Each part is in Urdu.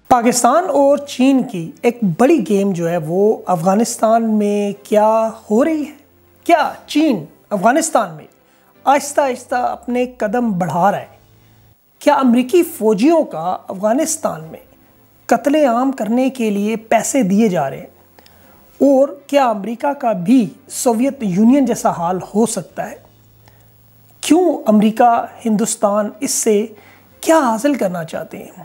پاکستان اور چین کی ایک بڑی گیم جو ہے وہ افغانستان میں کیا ہو رہی ہے؟ کیا چین افغانستان میں آہستہ آہستہ اپنے قدم بڑھا رہا ہے؟ کیا امریکی فوجیوں کا افغانستان میں قتل عام کرنے کے لیے پیسے دیے جا رہے ہیں؟ اور کیا امریکہ کا بھی سوویت یونین جیسا حال ہو سکتا ہے؟ کیوں امریکہ ہندوستان اس سے کیا حاصل کرنا چاہتے ہیں؟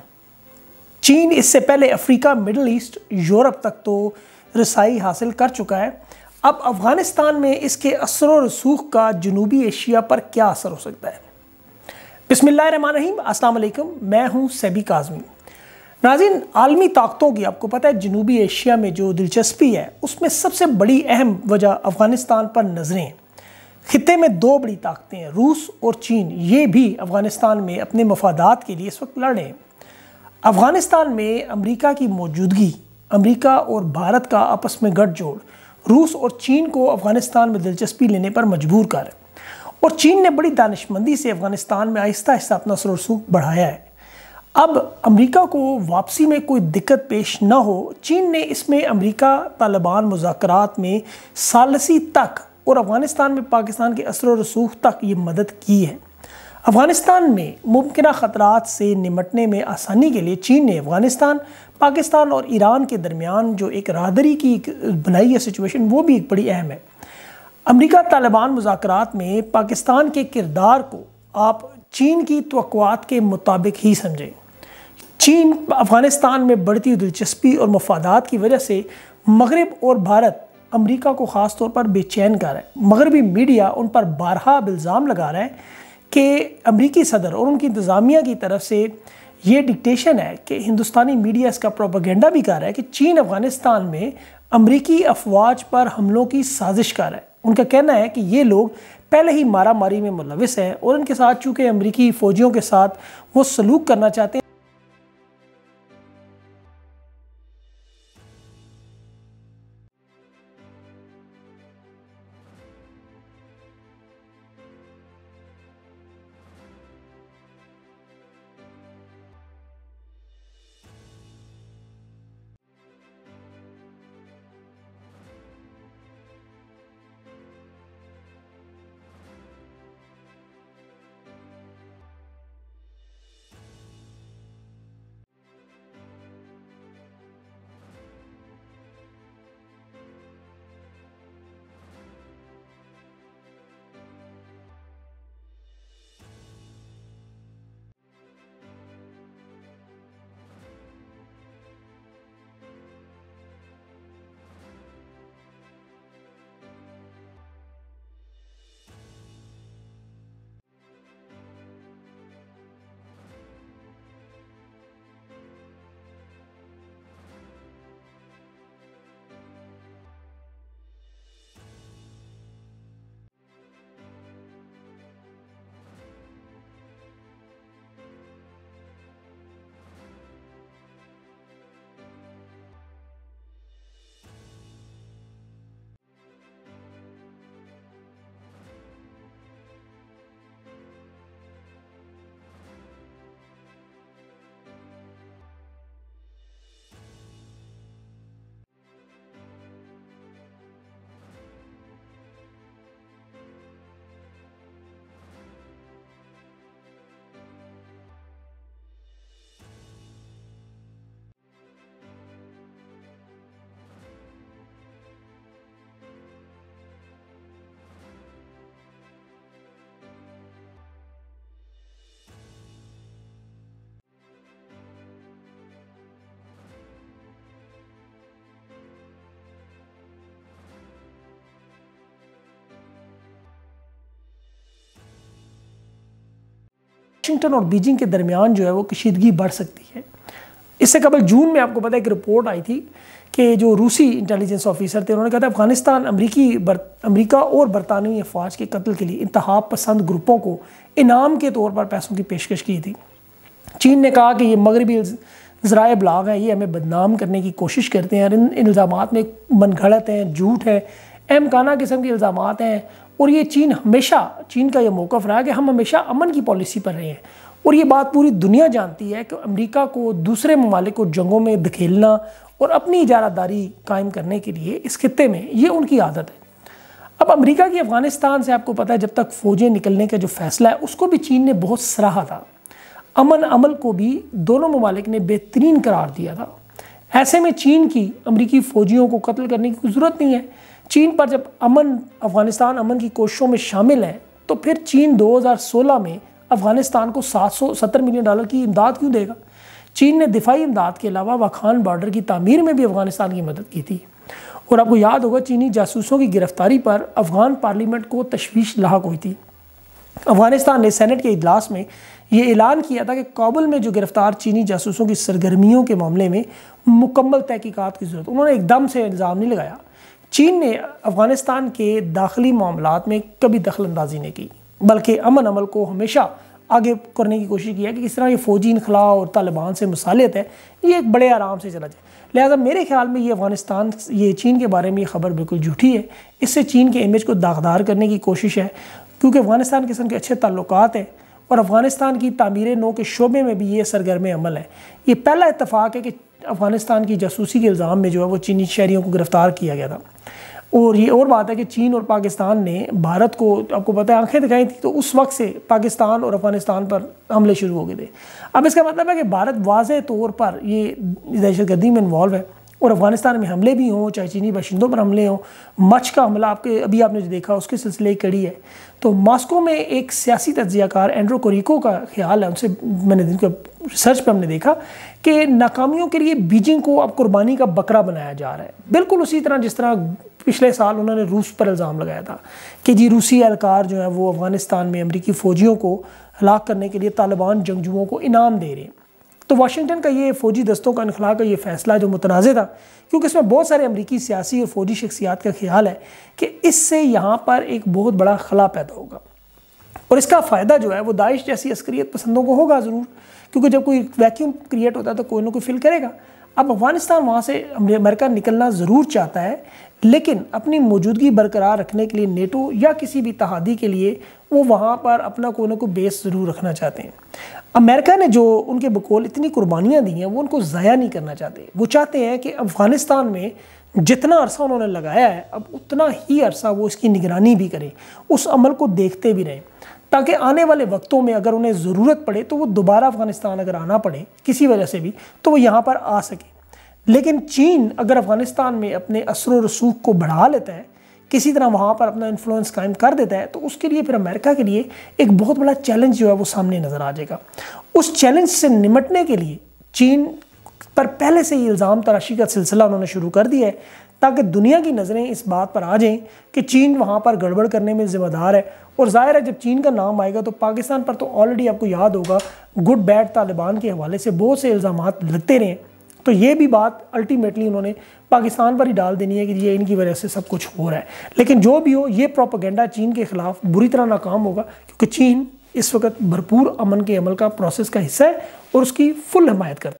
چین اس سے پہلے افریقہ، مڈل ایسٹ، یورپ تک تو رسائی حاصل کر چکا ہے۔ اب افغانستان میں اس کے اثر و رسوخ کا جنوبی ایشیا پر کیا اثر ہو سکتا ہے؟ بسم اللہ الرحمن الرحیم، السلام علیکم، میں ہوں سیبی کاظمی۔ ناظرین، عالمی طاقتوں کی آپ کو پتہ ہے جنوبی ایشیا میں جو دلچسپی ہے اس میں سب سے بڑی اہم وجہ افغانستان پر نظریں ہیں۔ خطے میں دو بڑی طاقتیں ہیں، روس اور چین، یہ بھی افغانستان میں اپنے مفادات کے لیے اس وقت لڑ رہے ہیں۔ افغانستان میں امریکہ کی موجودگی، امریکہ اور بھارت کا آپس میں گٹھ جوڑ روس اور چین کو افغانستان میں دلچسپی لینے پر مجبور کر ہے، اور چین نے بڑی دانشمندی سے افغانستان میں آہستہ آہستہ اپنا اثر و رسوخ بڑھایا ہے۔ اب امریکہ کو واپسی میں کوئی دقت پیش نہ ہو، چین نے اس میں امریکہ طالبان مذاکرات میں ثالثی تک اور افغانستان میں پاکستان کے اثر و رسوخ تک یہ مدد کی ہے۔ افغانستان میں ممکنہ خطرات سے نمٹنے میں آسانی کے لیے چین نے افغانستان، پاکستان اور ایران کے درمیان جو ایک راہداری کی بنائی ہے سچویشن، وہ بھی ایک بڑی اہم ہے۔ امریکہ طالبان مذاکرات میں پاکستان کے کردار کو آپ چین کی توقعات کے مطابق ہی سمجھیں۔ چین افغانستان میں بڑھتی دلچسپی اور مفادات کی وجہ سے مغرب اور بھارت امریکہ کو خاص طور پر بے چین کر رہا ہے۔ مغربی میڈیا ان پر بارہا الزام لگا رہا ہے کہ امریکی صدر اور ان کی انتظامیہ کی طرف سے یہ ڈکٹیشن ہے کہ ہندوستانی میڈیا اس کا پروپیگنڈا بھی کر رہا ہے کہ چین افغانستان میں امریکی افواج پر حملوں کی سازش کر رہا ہے۔ ان کا کہنا ہے کہ یہ لوگ پہلے ہی مارا ماری میں ملوث ہیں اور ان کے ساتھ چونکہ امریکی فوجیوں کے ساتھ وہ سلوک کرنا چاہتے ہیں۔ واشنگٹن اور بیجنگ کے درمیان جو ہے وہ کشیدگی بڑھ سکتی ہے۔ اس سے قبل جون میں آپ کو پتہ ہے ایک رپورٹ آئی تھی کہ جو روسی انٹیلیجنس آفیسر تھے انہوں نے کہا تھا افغانستان امریکہ اور برطانوی افواج کے قتل کے لیے انتہا پسند گروپوں کو انعام کے طور پر پیسوں کی پیشکش کی تھی۔ چین نے کہا کہ یہ مغربی ذرائع ابلاغ ہیں، یہ ہمیں بدنام کرنے کی کوشش کرتے ہیں اور ان الزامات میں من گھڑت ہیں، جھوٹ ہے، احمقانہ قسم کے الزامات ہیں، اور یہ چین کا یہ موقف رہا کہ ہم ہمیشہ امن کی پالیسی پر رہے ہیں اور یہ بات پوری دنیا جانتی ہے کہ امریکہ کو دوسرے ممالک کو جنگوں میں دھکیلنا اور اپنی اجارہ داری قائم کرنے کے لیے اس خطے میں یہ ان کی عادت ہے۔ اب امریکہ کی افغانستان سے آپ کو پتہ ہے جب تک فوجیں نکلنے کا جو فیصلہ ہے اس کو بھی چین نے بہت سراہا تھا، امن عمل کو بھی دونوں ممالک نے بہترین قرار دیا تھا۔ ایسے میں چین کی امریکی فوجیوں کو قتل کرنے کی کوئی ضرورت نہیں ہے۔ چین پر جب افغانستان امن کی کوششوں میں شامل ہے تو پھر چین 2016 میں افغانستان کو $770 ملین کی امداد کیوں دے گا؟ چین نے دفاعی امداد کے علاوہ واخان بارڈر کی تعمیر میں بھی افغانستان کی مدد کی تھی، اور آپ کو یاد ہوگا چینی جاسوسوں کی گرفتاری پر افغان پارلیمنٹ کو تشویش لاحق ہوئی تھی۔ افغانستان نے سینٹ کے اجلاس میں یہ اعلان کیا تھا کہ کابل میں جو گرفتار چینی جاسوسوں کی سرگرمیوں کے معاملے میں مکمل تحقیقات کی ضرورت۔ انہوں نے ایک دم سے الزام نہیں لگایا۔ چین نے افغانستان کے داخلی معاملات میں کبھی دخل اندازی نہیں کی، بلکہ امن عمل کو ہمیشہ آگے کرنے کی کوشش کی ہے کہ کس طرح یہ فوجی انخلا اور طالبان سے مصالحت ہے یہ ایک بڑے آرام سے چلا جائے۔ لہٰذا میرے خیال میں یہ چین کے بارے میں یہ خبر بالکل جھوٹی ہے۔ اس سے چین کے امیج کو داغدار کرنے کی کوشش ہے، کیونکہ افغانستان قسم کے اچھے تعلقات ہیں اور افغانستان کی تعمیر نو کے شعبے میں بھی یہ سرگرم عمل ہے۔ یہ پہلا اتفاق ہے کہ افغانستان کی جاسوسی کے الزام میں جو ہے وہ چینی شہریوں کو گرفتار کیا گیا تھا۔ اور یہ اور بات ہے کہ چین اور پاکستان نے بھارت کو آپ کو پتہ ہے آنکھیں دکھائی تھیں، تو اس وقت سے پاکستان اور افغانستان پر حملے شروع ہو گئے تھے۔ اب اس کا مطلب ہے کہ بھارت واضح طور پر یہ دہشت گردی میں انوالو ہے، اور افغانستان میں حملے بھی ہوں، چاہے چینی باشندوں پر حملے ہوں، مچ کا حملہ ابھی آپ نے جو دیکھا اس کے سلسلے کڑی ہے۔ تو ماسکو میں ایک سیاسی تجزیہ کار اینڈرو کوریکو کا خیال ہے، ان سے میں نے ریسرچ پہ ہم نے دیکھا کہ ناکامیوں کے لیے بیجنگ کو اب قربانی کا بکرا بنایا جا رہا ہے، بالکل اسی طرح جس طرح پچھلے سال انہوں نے روس پر الزام لگایا تھا کہ جی روسی اہلکار جو ہیں وہ افغانستان میں امریکی فوجیوں کو ہلاک کرنے کے لیے طالبان جنگجوؤں کو انعام دے رہے ہیں۔ تو واشنگٹن کا یہ فوجی دستوں کا انخلاء کا یہ فیصلہ جو متنازع تھا، کیونکہ اس میں بہت سارے امریکی سیاسی اور فوجی شخصیات کا خیال ہے کہ اس سے یہاں پر ایک بہت بڑا خلا پیدا ہوگا، اور اس کا فائدہ جو ہے وہ داعش جیسی عسکریت پسندوں کو ہوگا ضرور، کیونکہ جب کوئی ویکیوم کریٹ ہوتا ہے تو کوئی نہ کوئی فل کرے گا۔ اب افغانستان وہاں سے امریکہ نکلنا ضرور چاہتا ہے، لیکن اپنی موجودگی برقرار رکھنے کے لیے نیٹو یا کسی بھی اتحادی کے لیے وہ وہاں پر اپنا کوئی نہ کوئی بیس ضرور رکھنا چاہتے ہیں۔ امریکہ نے جو ان کے بقول اتنی قربانیاں دی ہیں وہ ان کو ضائع نہیں کرنا چاہتے۔ وہ چاہتے ہیں کہ افغانستان میں جتنا عرصہ انہوں نے لگایا ہے اب اتنا ہی عرصہ وہ اس کی نگرانی بھی کریں، اس عمل کو دیکھتے بھی رہیں، تاکہ آنے والے وقتوں میں اگر انہیں ضرورت پڑے تو وہ دوبارہ افغانستان اگر آنا پڑے کسی وجہ سے بھی تو وہ یہاں پر آ سکے۔ لیکن چین اگر افغانستان میں اپنے اثر و رسوخ کو بڑھا لیتا ہے، کسی طرح وہاں پر اپنا انفلوئنس قائم کر دیتا ہے، تو اس کے لیے پھر امریکہ کے لیے ایک بہت بڑا چیلنج جو ہے وہ سامنے نظر آ جائے گا۔ اس چیلنج سے نمٹنے کے لیے چین پر پہلے سے ہی الزام تراشی کا سلسلہ انہوں نے شروع کر دیا ہے، تاکہ دنیا کی نظریں اس بات پر آ جائیں کہ چین وہاں پر گڑبڑ کرنے میں ذمہ دار ہے۔ اور ظاہر ہے جب چین کا نام آئے گا تو پاکستان پر تو آلریڈی آپ کو یاد ہوگا گڈ بیڈ طالبان کے حوالے سے بہت سے الزامات لگتے رہے ہیں، تو یہ بھی بات الٹیمیٹلی انہوں نے پاکستان پر ہی ڈال دینی ہے کہ یہ ان کی وجہ سے سب کچھ ہو رہا ہے۔ لیکن جو بھی ہو یہ پروپیگنڈا چین کے خلاف بری طرح ناکام ہوگا، کیونکہ چین اس وقت بھرپور امن کے عمل کا پروسیس کا حصہ ہے اور اس کی فل حمایت کرتا ہے۔